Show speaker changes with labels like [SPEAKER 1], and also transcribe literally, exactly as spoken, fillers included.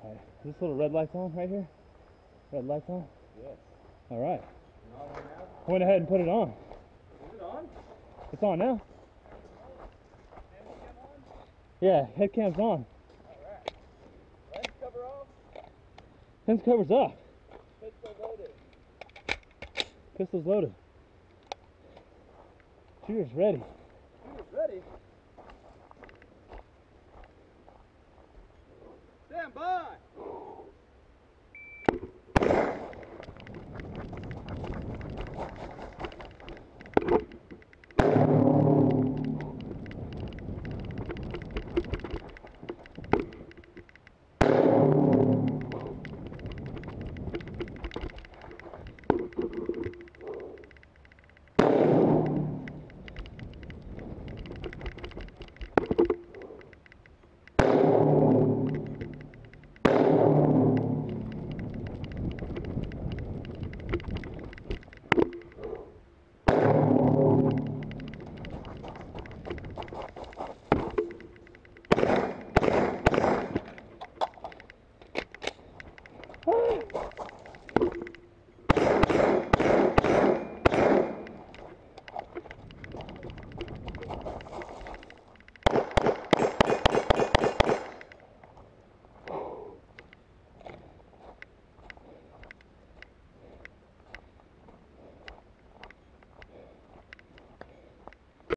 [SPEAKER 1] Alright, is this little red light's on right here? Red light's on?
[SPEAKER 2] Yes.
[SPEAKER 1] Alright.
[SPEAKER 2] On right now?
[SPEAKER 1] Went ahead and put it on.
[SPEAKER 2] Is it on?
[SPEAKER 1] It's on now. Yeah, head cam's on.
[SPEAKER 2] Alright. Lens cover off?
[SPEAKER 1] Lens cover's off.
[SPEAKER 2] Pistol loaded.
[SPEAKER 1] Pistol's loaded. Shooter's ready.